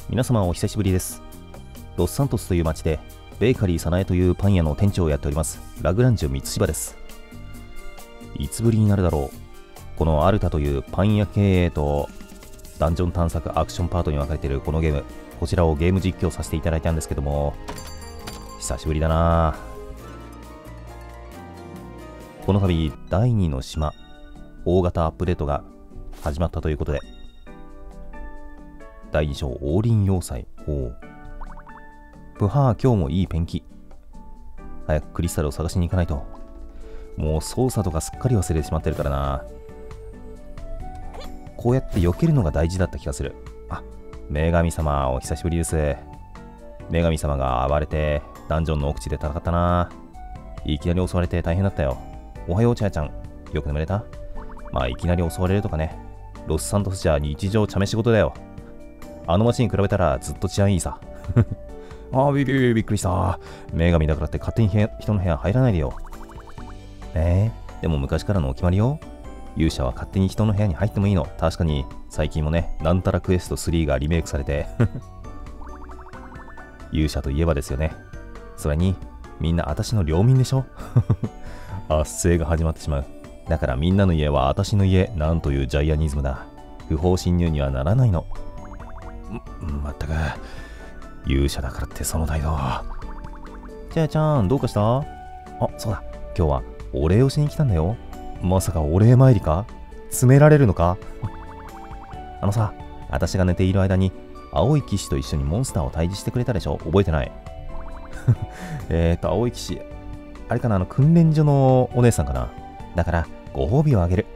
皆様お久しぶりです。ロスサントスという町でベーカリーサナエというパン屋の店長をやっておりますラグランジュ三柴です。いつぶりになるだろう。このアルタというパン屋経営とダンジョン探索アクションパートに分かれているこのゲーム、こちらをゲーム実況させていただいたんですけども、久しぶりだな。この度第2の島大型アップデートが始まったということで、第2章王林要塞。プハー、今日もいいペンキ。早くクリスタルを探しに行かないと。もう操作とかすっかり忘れてしまってるからな。こうやって避けるのが大事だった気がする。あ、女神様お久しぶりです。女神様が暴れてダンジョンの奥地で戦ったな。いきなり襲われて大変だったよ。おはようちゃやちゃん、よく眠れた？まあいきなり襲われるとかね、ロスサントスじゃ日常茶飯事だよ。あの街に比べたらずっと治安いいさ。ああ、びっくりした。女神だからって勝手に人の部屋入らないでよ。でも昔からのお決まりよ。勇者は勝手に人の部屋に入ってもいいの。確かに最近もね、なんたらクエスト3がリメイクされて。勇者といえばですよね。それに、みんな私の領民でしょ。圧政が始まってしまう。だからみんなの家は私の家、なんというジャイアニズムだ。不法侵入にはならないの。まったく、勇者だからってその態度。ちゃやちゃん、どうかした？あ、そうだ、今日はお礼をしに来たんだよ。まさかお礼参りか？詰められるのか？あのさ、私が寝ている間に青い騎士と一緒にモンスターを退治してくれたでしょ？覚えてない？青い騎士、あれかな、訓練所のお姉さんかな。だからご褒美をあげる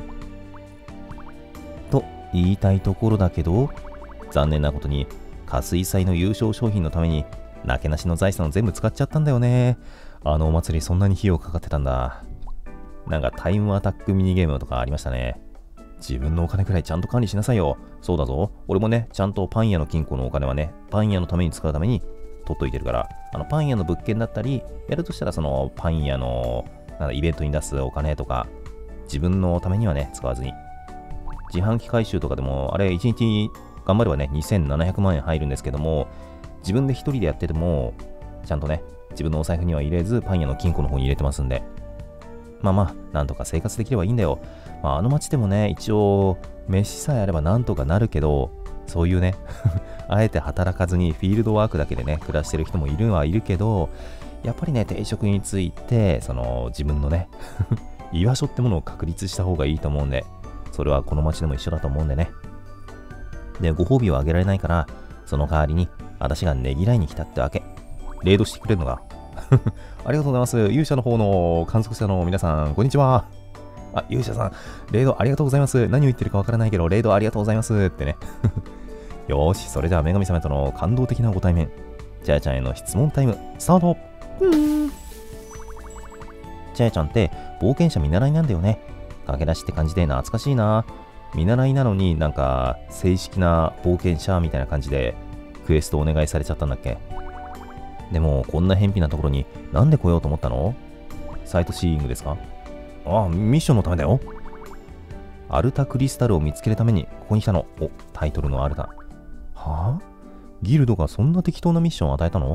と言いたいところだけど、残念なことに加水祭の優勝商品のためになけなしの財産を全部使っちゃったんだよね。あのお祭りそんなに費用かかってたんだ。なんかタイムアタックミニゲームとかありましたね。自分のお金くらいちゃんと管理しなさいよ。そうだぞ、俺もね、ちゃんとパン屋の金庫のお金はね、パン屋のために使うために取っといてるから、パン屋の物件だったりやるとしたら、そのパン屋のイベントに出すお金とか自分のためにはね使わずに、自販機回収とかでもあれ1日頑張ればね2700万円入るんですけども、自分で一人でやっててもちゃんとね自分のお財布には入れずパン屋の金庫の方に入れてますんで、まあなんとか生活できればいいんだよ。あの街でもね、一応飯さえあればなんとかなるけど、そういうねあえて働かずにフィールドワークだけでね暮らしてる人もいるけど、やっぱりね定職についてその自分のね居場所ってものを確立した方がいいと思うんで、それはこの街でも一緒だと思うんでね。で、ご褒美をあげられないから、その代わりに私がねぎらいに来たってわけ。レイドしてくれるのがありがとうございます。勇者の方の観測者の皆さん、こんにちは。あ、勇者さん、レイドありがとうございます。何を言ってるかわからないけど、レイドありがとうございますってね。よーし、それじゃあ女神様との感動的なご対面、ちゃやちゃんへの質問タイムスタート。ちゃやちゃんって冒険者見習いなんだよね。駆け出しって感じで懐かしいな。見習いなのになんか正式な冒険者みたいな感じでクエストお願いされちゃったんだっけ。でもこんな偏僻なところになんで来ようと思ったの？サイトシーイングですか？ああ、ミッションのためだよ。アルタクリスタルを見つけるためにここに来たの。お、タイトルのアルタ。はぁ？ギルドがそんな適当なミッションを与えたの？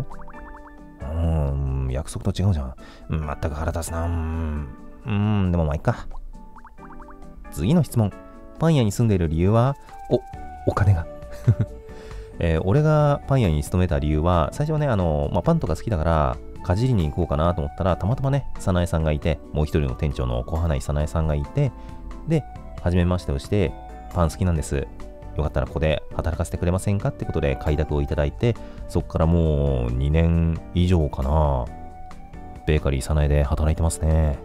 約束と違うじゃん。まったく腹立つな。でもまあいっか。次の質問。パン屋に住んでいる理由は？お金が。俺がパン屋に勤めた理由は、最初はね、パンとか好きだから、かじりに行こうかなと思ったら、たまたまね、早苗さんがいて、もう一人の店長の小花井早苗さんがいて、で、初めましてをして、パン好きなんです。よかったらここで働かせてくれませんかってことで快諾をいただいて、そこからもう2年以上かな。ベーカリー早苗で働いてますね。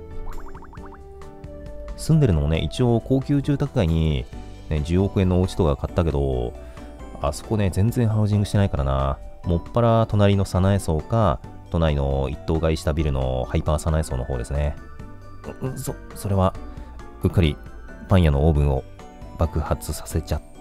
住んでるのもね、一応高級住宅街に、ね、10億円のお家とか買ったけど、あそこね、全然ハウジングしてないからな。もっぱら隣の早苗荘か、都内の一棟買いしたビルのハイパー早苗荘の方ですね。それは、うっかりパン屋のオーブンを爆発させちゃって。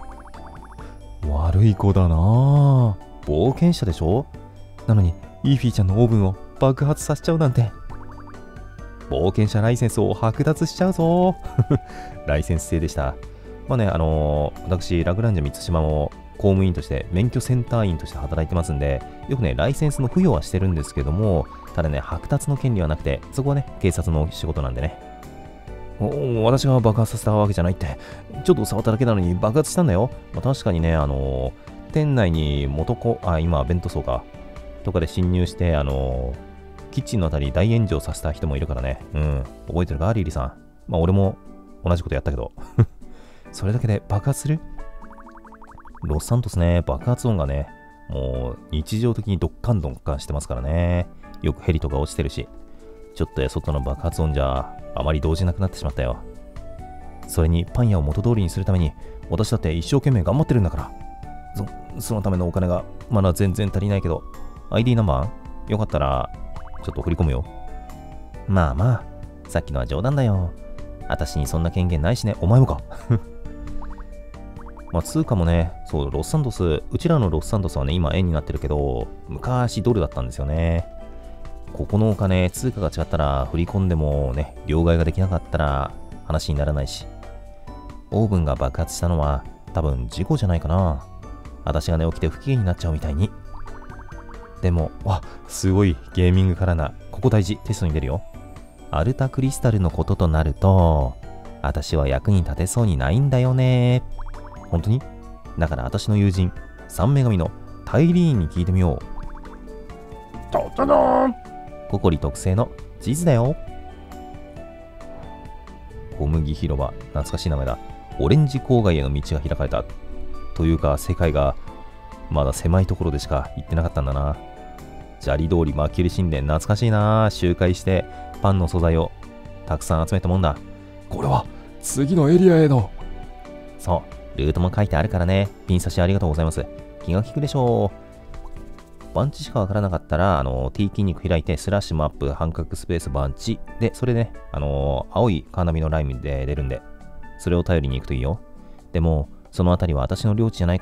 悪い子だなぁ。冒険者でしょ？なのに、イーフィーちゃんのオーブンを爆発させちゃうなんて。冒険者ライセンスを剥奪しちゃうぞ。ライセンス制でした。 まあね、私、ラグランジャ三島も公務員として、免許センター員として働いてますんで、よくね、ライセンスの付与はしてるんですけども、ただね、剥奪の権利はなくて、そこはね、警察の仕事なんでね。私が爆発させたわけじゃないって、ちょっと触っただけなのに爆発したんだよ。まあ、確かにね、店内に今、弁当倉か、とかで侵入して、キッチンのあたり大炎上させた人もいるからね。うん。覚えてるかリリーさん。まあ、俺も同じことやったけど。それだけで爆発する？ロスサントスね、爆発音がね、もう日常的にドッカンドッカンしてますからね。よくヘリとか落ちてるし、ちょっとや外の爆発音じゃあまり動じなくなってしまったよ。それにパン屋を元通りにするために、私だって一生懸命頑張ってるんだから。そのためのお金がまだ全然足りないけど、ID ナンバーよかったらちょっと振り込むよ。まあまあ、さっきのは冗談だよ。私にそんな権限ないしね。お前もか。まあ通貨もね、そう、ロスサントス、うちらのロスサントスはね、今円になってるけど、昔ドルだったんですよね。ここのお金、通貨が違ったら振り込んでもね、両替ができなかったら話にならないし。オーブンが爆発したのは多分事故じゃないかな。私がね、起きて不機嫌になっちゃうみたいに。でも、すごいゲーミングからな。ここ大事。テストに出るよ。アルタクリスタルのこととなると、私は役に立てそうにないんだよね。本当に？だから私の友人、三女神のタイリーンに聞いてみよう。ドドドーン！ココリ特製のチーズだよ。小麦広場、懐かしい名前だ。オレンジ郊外への道が開かれた。というか、世界がまだ狭いところでしか行ってなかったんだな。砂利通りマキュリ神殿、懐かしいな。周回してパンの素材をたくさん集めたもんだ。これは次のエリアへの。そう、ルートも書いてあるからね。ピン差しありがとうございます。気が利くでしょう。バンチしかわからなかったら、T 筋肉開いて、スラッシュマップ、半角スペースバンチ。で、それでね、青いカーナビのラインで出るんで、それを頼りに行くといいよ。でも、そのあたりは私の領地じゃないから、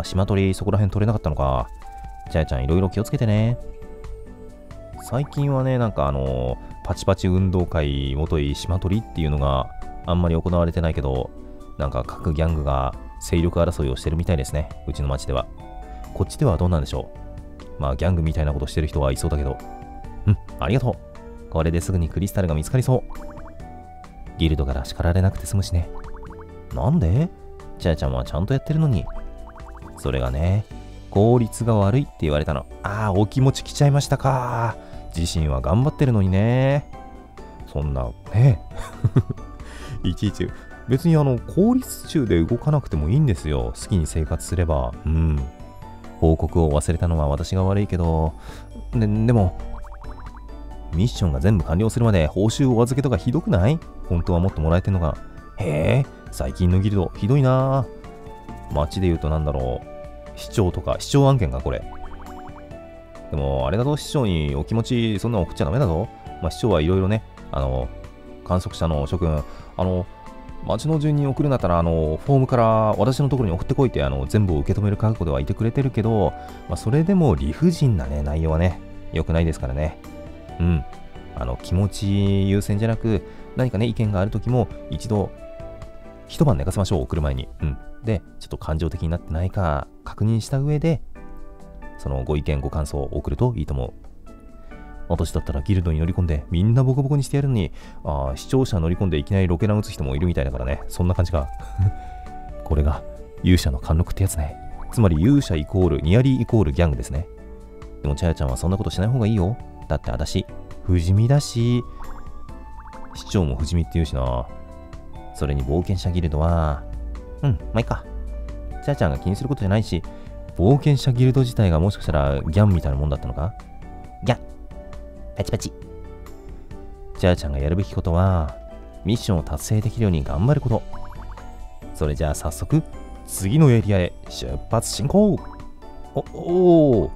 島取りそこら辺取れなかったのか。ちゃやちゃんいろいろ気をつけてね。最近はね、なんかパチパチ運動会もとい島取りっていうのがあんまり行われてないけど、なんか各ギャングが勢力争いをしてるみたいですね。うちの町では。こっちではどうなんでしょう。まあギャングみたいなことしてる人はいそうだけど。ありがとう。これですぐにクリスタルが見つかりそう。ギルドから叱られなくて済むしね。なんで？ちゃやちゃんはちゃんとやってるのに。それがね、効率が悪いって言われたの。お気持ち来ちゃいましたか。自身は頑張ってるのにね。そんな、ね。いちいち、別に効率中で動かなくてもいいんですよ。好きに生活すれば。報告を忘れたのは私が悪いけど、でも、ミッションが全部完了するまで報酬お預けとかひどくない？本当はもっともらえてんのが。へえ、最近のギルド、ひどいな。街で言うとなんだろう。市長案件か、これ。でも、あれだぞ、市長にお気持ち、そんなの送っちゃダメだぞ。市長はいろいろね、観測者の諸君、町の順に送るんだったら、フォームから私のところに送ってこいって、全部を受け止める覚悟ではいてくれてるけど、それでも理不尽なね、内容はね、良くないですからね。気持ち優先じゃなく、何かね、意見があるときも、一晩寝かせましょう、送る前に。で、ちょっと感情的になってないか確認した上で、そのご意見ご感想を送るといいと思う。私だったらギルドに乗り込んでみんなボコボコにしてやるのに、視聴者乗り込んでいきなりロケラン打つ人もいるみたいだからね。そんな感じか。これが勇者の貫禄ってやつね。つまり勇者イコールニアリーイコールギャングですね。でもちゃやちゃんはそんなことしない方がいいよ。だって私不死身だし、市長も不死身って言うしな。それに冒険者ギルドはまあいいか。ちゃやちゃんが気にすることじゃないし、冒険者ギルド自体がもしかしたらギャンみたいなもんだったのか。ギャンパチパチ。ちゃやちゃんがやるべきことはミッションを達成できるように頑張ること。それじゃあ早速次のエリアへ出発進行。冒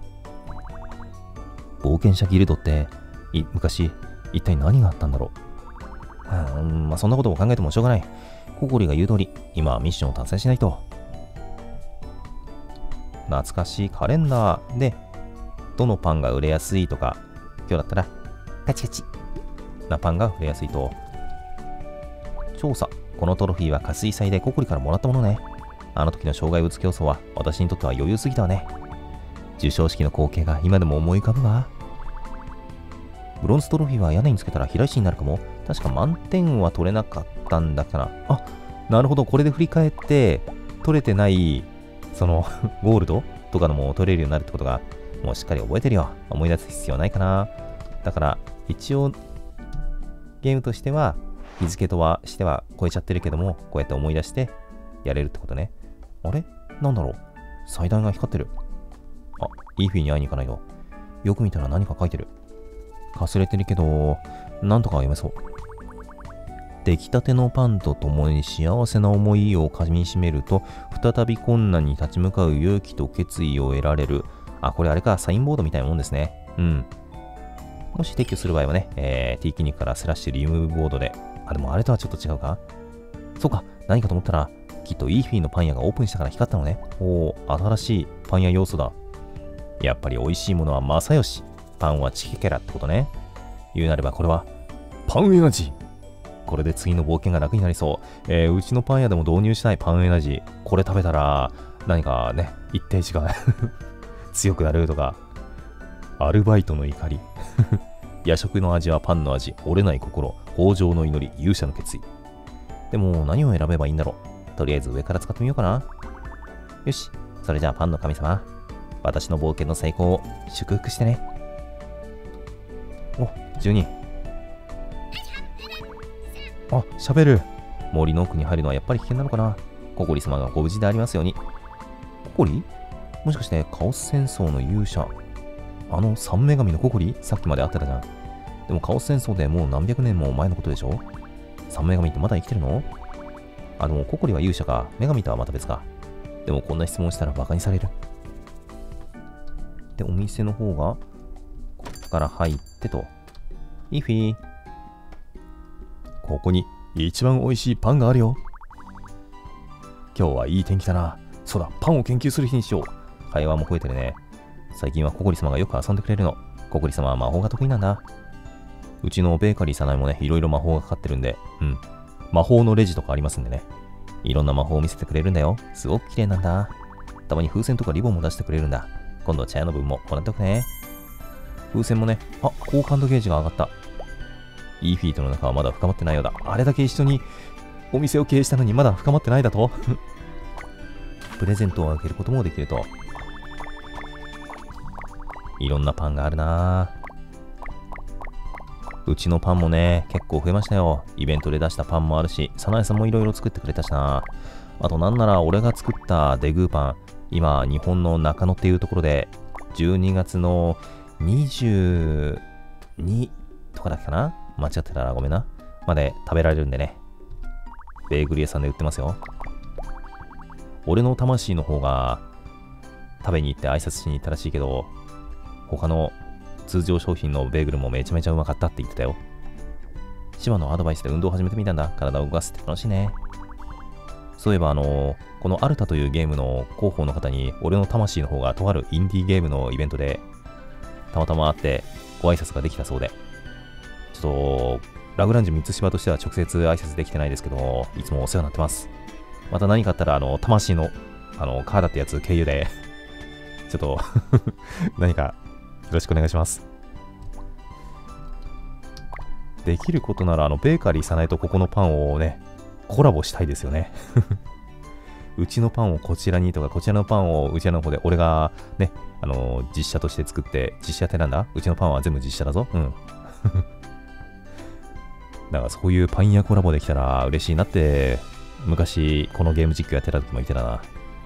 険者ギルドって昔一体何があったんだろう。そんなことを考えてもしょうがない。ココリが言う通り、今はミッションを達成しないと。懐かしいカレンダーで、どのパンが売れやすいとか、今日だったら、カチカチなパンが売れやすいと。調査。 このトロフィーは加水祭でココリからもらったものね。あの時の障害物競争は私にとっては余裕すぎたわね。授賞式の光景が今でも思い浮かぶわ。ブロンズトロフィーは屋根につけたら平石になるかも。確か満点は取れなかったんだから。あ、なるほど。これで振り返って、取れてない、その、ゴールドとかのも取れるようになるってことが、もうしっかり覚えてるよ。思い出す必要ないかな。だから、一応、ゲームとしては、日付とはしては超えちゃってるけども、こうやって思い出して、やれるってことね。あれなんだろう、祭壇が光ってる。あ、イーフィーに会いに行かないと。よく見たら何か書いてる。かすれてるけど、なんとか読めそう。出来たてのパンと共に幸せな思いをかみしめると、再び困難に立ち向かう勇気と決意を得られる。あ、これあれか、サインボードみたいなもんですね。うん。もし撤去する場合はね、T 筋肉からスラッシュリムーブボードで、あ、でもあれとはちょっと違うか。そうか、何かと思ったら、きっとイーフィーのパン屋がオープンしたから光ったのね。おー、新しいパン屋要素だ。やっぱり美味しいものは正義。パンはチキケラってことね。言うなればこれは、パンエナジー。これで次の冒険が楽になりそう。うちのパン屋でも導入したいパンエナジー。これ食べたら、何かね、一定値が強くなるとか。アルバイトの怒り。夜食の味はパンの味。折れない心。豊穣の祈り。勇者の決意。でも何を選べばいいんだろう。とりあえず上から使ってみようかな。よし。それじゃあパンの神様。私の冒険の成功を祝福してね。お、12。あ、喋る。森の奥に入るのはやっぱり危険なのかな。ココリ様がご無事でありますように。ココリ？もしかしてカオス戦争の勇者。あの三女神のココリ？さっきまで会ってたじゃん。でもカオス戦争でもう何百年も前のことでしょ？三女神ってまだ生きてるの？あ、でもココリは勇者か。女神とはまた別か。でもこんな質問したらバカにされる。で、お店の方が、ここから入ってと。イーフィー。ここに一番美味しいパンがあるよ。今日はいい天気だな。そうだ、パンを研究する日にしよう。会話も増えてるね。最近はココリ様がよく遊んでくれるの。ココリ様は魔法が得意なんだ。うちのベーカリーさないもね、いろいろ魔法がかかってるんで、魔法のレジとかありますんでね。いろんな魔法を見せてくれるんだよ。すごく綺麗なんだ。たまに風船とかリボンも出してくれるんだ。今度は茶屋の分ももらっておくね。風船もね、あ、好感度ゲージが上がった。イーフィーとの中はまだ深まってないようだ。あれだけ一緒にお店を経営したのにまだ深まってないだとプレゼントをあげることもできると。いろんなパンがあるな。うちのパンもね、結構増えましたよ。イベントで出したパンもあるし、サナエさんもいろいろ作ってくれたしな。あとなんなら俺が作ったデグーパン、今、日本の中野っていうところで、12月の22とかだっけかな？間違ってたらごめんな。まで食べられるんでね。ベーグル屋さんで売ってますよ。俺の魂の方が食べに行って挨拶しに行ったらしいけど、他の通常商品のベーグルもめちゃめちゃうまかったって言ってたよ。芝のアドバイスで運動を始めてみたんだ。体を動かすって楽しいね。そういえばこのアルタというゲームの広報の方に、俺の魂の方がとあるインディーゲームのイベントでたまたま会ってご挨拶ができたそうで、ちょっとラグランジュ3つ芝としては直接挨拶できてないですけど、いつもお世話になってます。また何かあったら魂のカーダってやつ経由でちょっと何かよろしくお願いします。できることならベーカリーさないとここのパンをね、コラボしたいですよね。うちのパンをこちらにとか、こちらのパンをうちらの方で俺がね、実写として作って、実写ってなんだ？うちのパンは全部実写だぞ。うん。だからそういうパン屋コラボできたら嬉しいなって、昔このゲーム実況やってた時も言ってたな。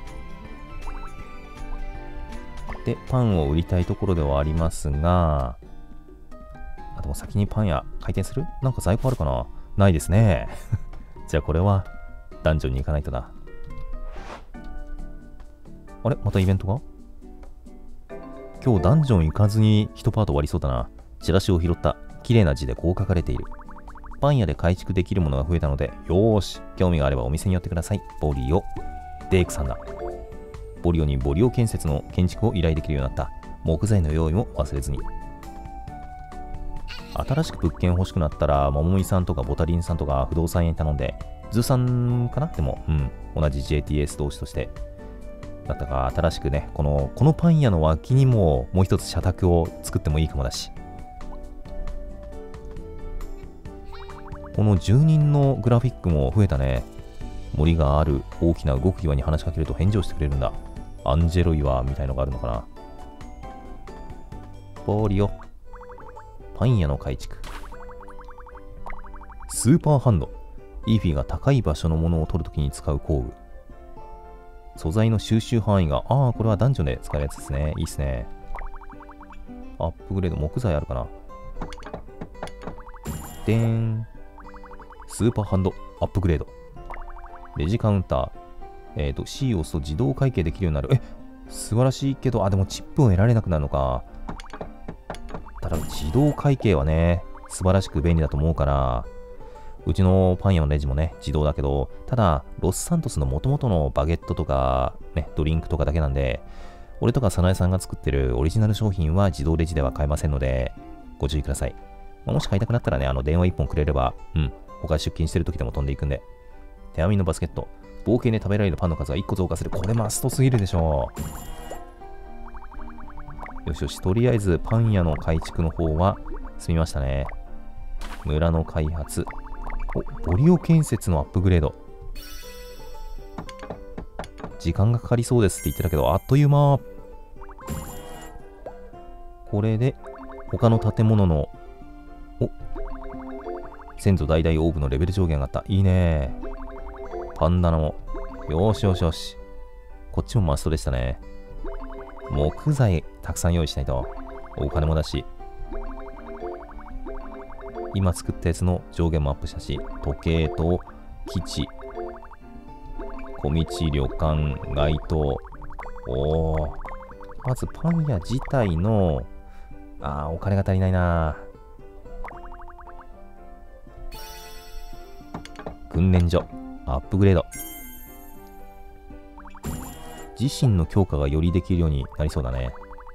で、パンを売りたいところではありますが、あ、でも先にパン屋開店する？なんか在庫あるかな？ないですね。じゃあこれはダンジョンに行かないとな。あれ？またイベントが？今日ダンジョン行かずに一パート終わりそうだな。チラシを拾った。綺麗な字でこう書かれている。パン屋で改築できるものが増えたので、よーし、興味があればお店に寄ってください。ボリオ。デイクさんだ。ボリオにボリオ建設の建築を依頼できるようになった。木材の用意も忘れずに。新しく物件欲しくなったら、ももみさんとかボタリンさんとか不動産屋に頼んで、 ズーさんかなでも、同じ JTS 同士として。だったか、新しくね、このパン屋の脇にもう一つ社宅を作ってもいいかもだし。この住人のグラフィックも増えたね。森がある大きな動く岩に話しかけると返事をしてくれるんだ。アンジェロ岩みたいのがあるのかな。ポリオ。パン屋の改築。スーパーハンド。イーフィーが高い場所のものを取るときに使う工具。素材の収集範囲が、これはダンジョンで使えるやつですね。いいっすね。アップグレード、木材あるかな。でーん。スーパーハンド、アップグレード。レジカウンター。C を押すと自動会計できるようになる。素晴らしいけど、でもチップを得られなくなるのか。ただ、自動会計はね、素晴らしく便利だと思うから、うちのパン屋のレジもね、自動だけど、ただ、ロスサントスの元々のバゲットとか、ね、ドリンクとかだけなんで、俺とか早苗さんが作ってるオリジナル商品は自動レジでは買えませんので、ご注意ください。もし買いたくなったらね、電話1本くれれば、他出勤してる時でも飛んでいくんで。手編みのバスケット。冒険で食べられるパンの数が1個増加する。これマストすぎるでしょう。よしよし、とりあえずパン屋の改築の方は済みましたね。村の開発。ボリオ建設のアップグレード。時間がかかりそうですって言ってたけど、あっという間。これで、他の建物の、先祖代々オーブのレベル上限上がった。いいね。パンダナも。よしよしよし。こっちもマストでしたね。木材たくさん用意しないと。お金もだし。今作ったやつの上限もアップしたし、時計と基地、小道、旅館、街灯。まずパン屋自体の、お金が足りないな。訓練所、アップグレード。自身の強化がよりできるようになりそうだね。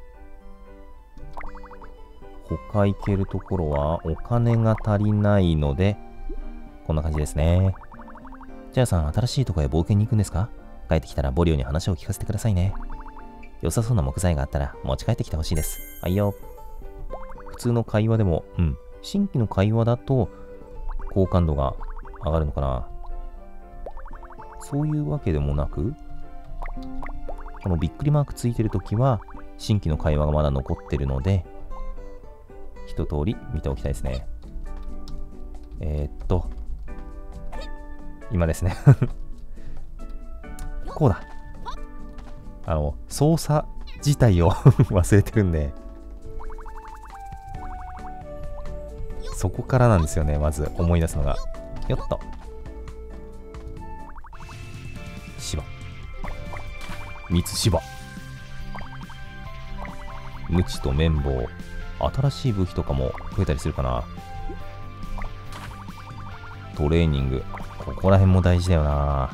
他行けるところはお金が足りないので、こんな感じですね。じゃあさん、新しいとこへ冒険に行くんですか？帰ってきたらボリオに話を聞かせてくださいね。良さそうな木材があったら持ち帰ってきてほしいです。はいよ。普通の会話でも、新規の会話だと好感度が上がるのかな。そういうわけでもなく、このびっくりマークついてるときは新規の会話がまだ残ってるので、一通り見ておきたいですね。今ですね。こうだ。操作自体を忘れてるんで、そこからなんですよね、まず思い出すのが。よっと。芝。三つ芝。無知と綿棒。新しい武器とかも増えたりするかな。トレーニング。ここら辺も大事だよな。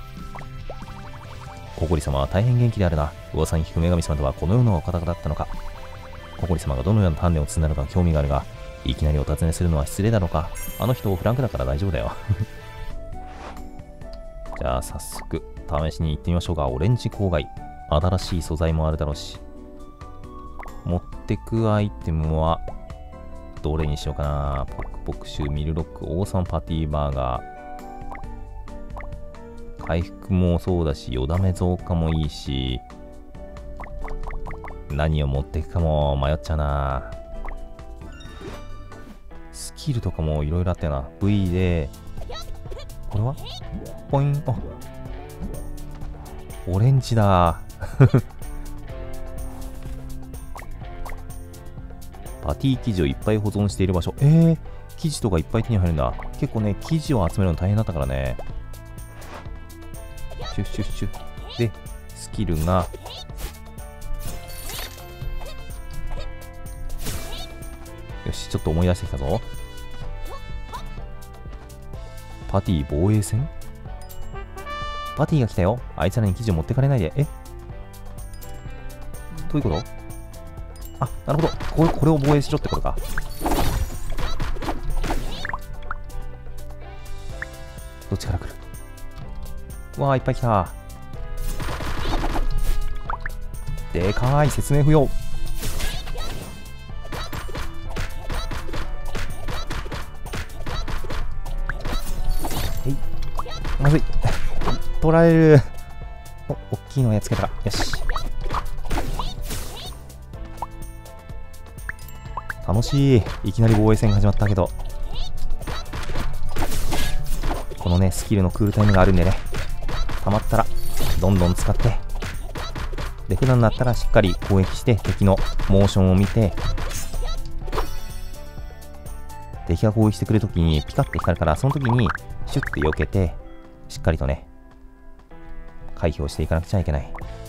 ココリ様は大変元気であるな。噂に聞く女神様とはこのようなお方だったのか。ココリ様がどのような鍛錬を積んだのか興味があるが、いきなりお尋ねするのは失礼だろうか。あの人フランクだから大丈夫だよ。じゃあ早速試しに行ってみましょうか。オレンジ郊外。新しい素材もあるだろうし。持ってくアイテムはどれにしようかな。ポクポクシュ、ミルロック、オーサムパティバーガー。回復もそうだし、よだめ増加もいいし、何を持っていくかも迷っちゃうな。スキルとかもいろいろあったよな。V で、これはポイント。オレンジだ。パティ生地をいっぱい保存している場所。生地とかいっぱい手に入るんだ。結構ね、生地を集めるの大変だったからね。シュッシュッシュッ。で、スキルが、よし、ちょっと思い出してきたぞ。パティ防衛戦？パティが来たよ。あいつらに生地を持ってかれないで。どういうこと？なるほど。これを防衛しろってことか。どっちから来る。うわー、いっぱい来た。でかい、説明不要。まずい。取られる。お、大きいのやっつけた。よし。楽しい。いきなり防衛戦が始まったけど。このね、スキルのクールタイムがあるんでね。溜まったら、どんどん使って。で、普段だったらしっかり攻撃して、敵のモーションを見て、敵が攻撃してくるときにピカッて光るから、その時にシュッて避けて、しっかりとね、回避をしていかなくちゃいけない。